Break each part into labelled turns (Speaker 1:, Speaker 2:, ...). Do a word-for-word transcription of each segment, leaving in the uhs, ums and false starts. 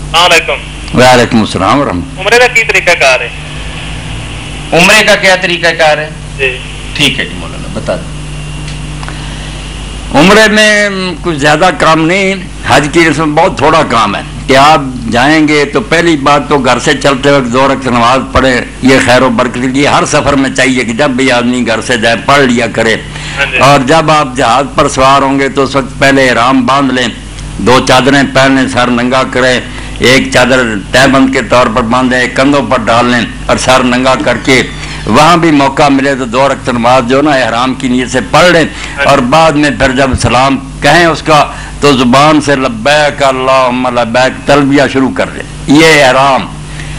Speaker 1: वालेकुम अस्सलाम।
Speaker 2: उम्रे का की तरीका कार है?
Speaker 1: उम्रे का क्या तरीका कार है?
Speaker 2: ठीक
Speaker 1: है जी मौलाना बता दो। उम्रे में कुछ ज्यादा काम नहीं, हज की रस्म बहुत थोड़ा काम है कि आप जाएंगे तो पहली बात तो घर से चलते वक्त दो रकात नमाज पढ़े, ये खैर व बरकत के लिए हर सफर में चाहिए कि जब भी आदमी घर से जाए पढ़ लिया करे। और जब आप जहाज पर सवार होंगे तो उस वक्त पहले इहराम बांध लें, दो चादरें पहन लें, सर नंगा करें, एक चादर तहबंद के तौर पर बांधें, कंधों पर डाल लें और सर नंगा करके वहाँ भी मौका मिले तो दो रकात नमाज जो ना इहराम की नीयत से पढ़ लें। और बाद में फिर जब सलाम कहें उसका तो जुबान से लब्बैक अल्लाहुम्मा लब्बैक तलबिया शुरू कर लें। ये इहराम,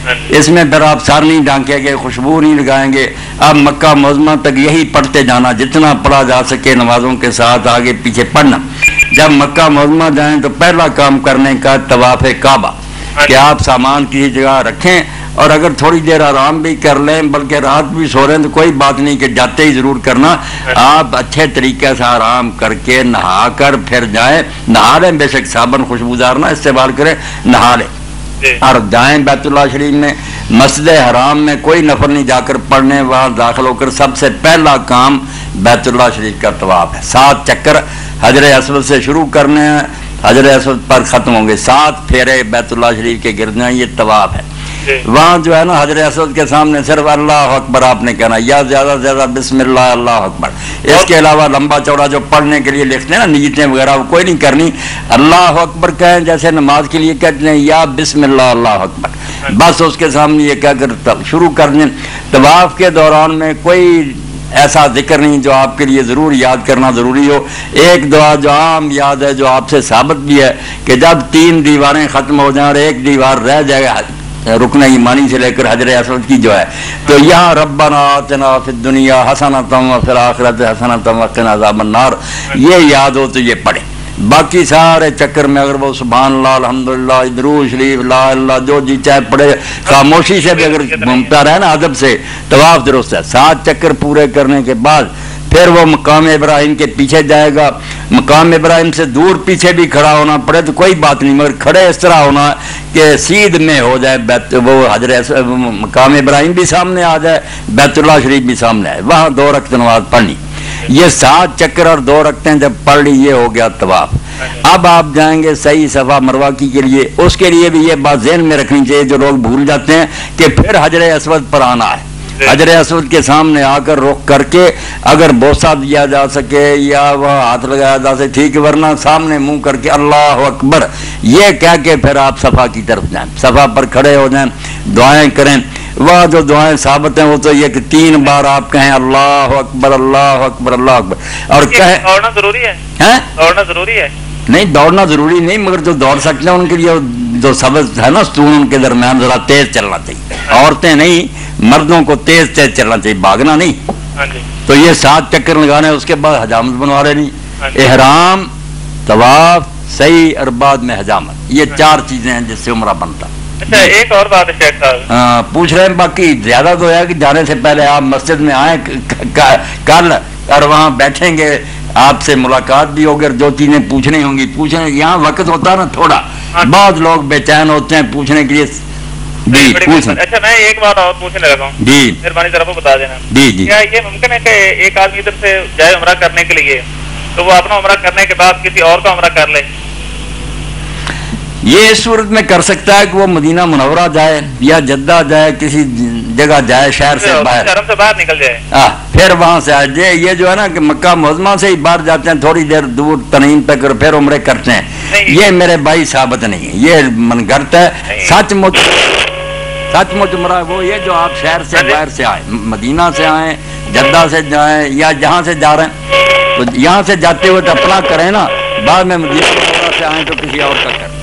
Speaker 1: इसमें फिर आप सर नहीं ढांकेंगे, खुशबू नहीं लगाएंगे। अब मक्का मुअज़्ज़मा तक यही पढ़ते जाना, जितना पढ़ा जा सके नमाजों के साथ आगे पीछे पढ़ना। जब मक्का मुअज़्ज़मा जाएं तो पहला काम करने का तवाफ़ काबा, कि आप सामान किसी जगह रखें और अगर थोड़ी देर आराम भी कर लें, बल्कि रात भी सो रहे हैं तो कोई बात नहीं कि जाते ही जरूर करना। आप अच्छे तरीके से आराम करके नहा कर फिर जाएं, नहा लें, बेशक साबुन खुशबूदार ना इस्तेमाल करें, नहा लें और जाएं बैतुल्लाह शरीफ में। मस्जिद हराम में कोई नफर नहीं जाकर पढ़ने, वहाँ दाखिल होकर सबसे पहला काम बैतुल्लाह शरीफ का तवाफ है। सात चक्कर हजर अस्वद से शुरू करने हैं, हजर अस्वद पर खत्म होंगे, सात फेरे बैतुल्लाह शरीफ के गिरना, ये तवाफ है। वहाँ जो है ना हजर अस्वद के सामने सिर्फ अल्लाह अकबर आपने कहना, या ज्यादा से ज्यादा बिस्मिल्लाह अल्लाह अकबर। इसके अलावा लंबा चौड़ा जो पढ़ने के लिए लिखते हैं ना नीयतें वगैरह, वो कोई नहीं करनी। अल्लाह अकबर कहें जैसे नमाज के लिए कहते हैं, या बिस्मिल्लाह अल्लाह अकबर, बस उसके सामने ये कहकर शुरू कर दें। तवाफ के दौरान में कोई ऐसा जिक्र नहीं जो आपके लिए जरूर याद करना जरूरी हो। एक दुआ जो आम याद है, जो आपसे साबित भी है कि जब तीन दीवारें खत्म हो जाए और एक दीवार रह जाएगा रुकना ईमानी से लेकर हजर अस्वद की जो है, तो यहाँ रब्बना आतिना फिद दुनिया हसनतम व फिल आखिरति हसनतम व क़िना अज़ाबन्नार, ये याद हो तो ये पढ़े। बाकी सारे चक्कर में अगर वो सुभानअल्लाह अल्हम्दुलिल्लाह दुरूद शरीफ ला इलाहा जो जी चाहे पढ़े, खामोशी से भी अगर घूमता रहे ना अदब से, तवाफ दुरुस्त है। सात चक्कर पूरे करने के बाद फिर वो मकाम इब्राहिम के पीछे जाएगा। मकाम इब्राहिम से दूर पीछे भी खड़ा होना पड़े तो कोई बात नहीं, मगर खड़े इस तरह होना कि सीध में हो जाए, वो हजर मकाम इब्राहिम भी सामने आ जाए, बैतुल्लाह शरीफ भी सामने आए, वहाँ दो रकात नमाज पढ़नी। ये सात चक्कर और दो रखते जब पढ़ ली, ये हो गया तवाफ। अब आप जाएंगे सही सफा मरवा की के लिए, उसके लिए भी ये बात ज़हन में रखनी चाहिए जो लोग भूल जाते हैं कि फिर हजर अस्वद पर आना है। हजर अस्वद के सामने आकर रुख करके अगर बोसा दिया जा सके या वह हाथ लगाया जा सके ठीक, वरना सामने मुंह करके अल्लाह अकबर ये कह के फिर आप सफा की तरफ जाएं, सफा पर खड़े हो जाएं, दुआएं करें। वह जो दुआएं साबित हैं वो तो ये कि तीन बार आप कहें अल्लाह अकबर अल्लाह अकबर अल्लाह अकबर। और कहें दौड़ना जरूरी है, हैं? दौड़ना जरूरी है? नहीं, दौड़ना जरूरी नहीं, मगर जो दौड़ सकते हैं उनके लिए जो सबक है ना स्तून, उनके दरमियान जरा तेज चलना चाहिए। औरतें नहीं, मर्दों को तेज तेज चलना चाहिए, भागना नहीं। तो ये सात चक्कर लगाने, उसके बाद हजामत बनवा लेनी, एहराम, तवाफ सही और बाद में हजामत, ये चार चीजें हैं जिससे उम्रा बनता।
Speaker 2: अच्छा, एक और बात है शेख साहब,
Speaker 1: हाँ पूछ रहे हैं। बाकी ज्यादा तो है कि जाने से पहले आप मस्जिद में आए कल और वहाँ बैठेंगे, आपसे मुलाकात भी होगी, जो चीजें पूछनी होंगी पूछने। यहाँ वक्त होता है ना थोड़ा, बहुत लोग बेचैन होते हैं पूछने के लिए। जी पूछ।
Speaker 2: अच्छा, मैं एक बात और पूछने लगा हूँ जी, मेहरबानी जरा बता देना।
Speaker 1: जी जी,
Speaker 2: क्या ये मुमकिन है कि एक आदमी इधर से जाए उम्रा करने के लिए, तो वो अपना उम्रा करने के बाद किसी और का उम्रा कर ले?
Speaker 1: ये इस सूरत में कर सकता है कि वो मदीना मुनव्वरा जाए या जद्दा जाए, किसी जगह जाए शहर से बाहर,
Speaker 2: शहर से बाहर निकल जाए,
Speaker 1: आ, फिर वहां से आए। ये जो है ना कि मक्का मुअज़्ज़मा से ही बाहर जाते हैं थोड़ी देर दूर तनईम तक और फिर उम्रे करते हैं, ये मेरे भाई साबित नहीं है, ये मनगढ़ंत है। सचमुच सचमुच उम्रा वो ये जो आप शहर से बाहर से आए, मदीना से आए, जद्दा से जाए या जहाँ से जा रहे हैं, तो यहाँ से जाते हुए तो अपना करें ना, बाद में मदीना से आए तो किसी और का करें।